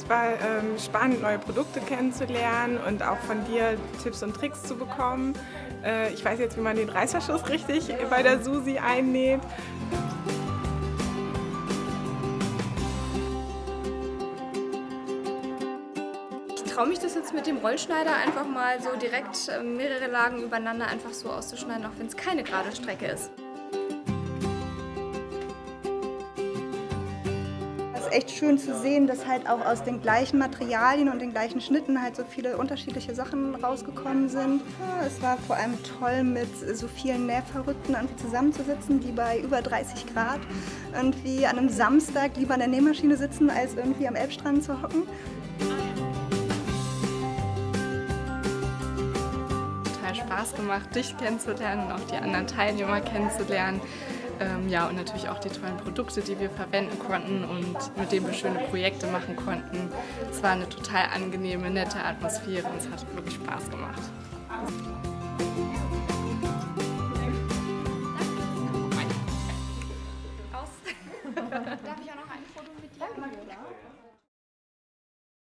Es war spannend, neue Produkte kennenzulernen und auch von dir Tipps und Tricks zu bekommen. Ich weiß jetzt, wie man den Reißverschluss richtig bei der Susi einnäht. Ich traue mich das jetzt mit dem Rollschneider einfach mal so direkt mehrere Lagen übereinander einfach so auszuschneiden, auch wenn es keine gerade Strecke ist. Es ist echt schön zu sehen, dass halt auch aus den gleichen Materialien und den gleichen Schnitten halt so viele unterschiedliche Sachen rausgekommen sind. Ja, es war vor allem toll, mit so vielen Nähverrückten irgendwie zusammenzusitzen, die bei über 30 Grad irgendwie an einem Samstag lieber an der Nähmaschine sitzen, als irgendwie am Elbstrand zu hocken. Total Spaß gemacht, dich kennenzulernen und auch die anderen Teilnehmer kennenzulernen. Ja, und natürlich auch die tollen Produkte, die wir verwenden konnten und mit denen wir schöne Projekte machen konnten. Es war eine total angenehme, nette Atmosphäre und es hat wirklich Spaß gemacht. Darf ich auch noch ein Foto mit dir?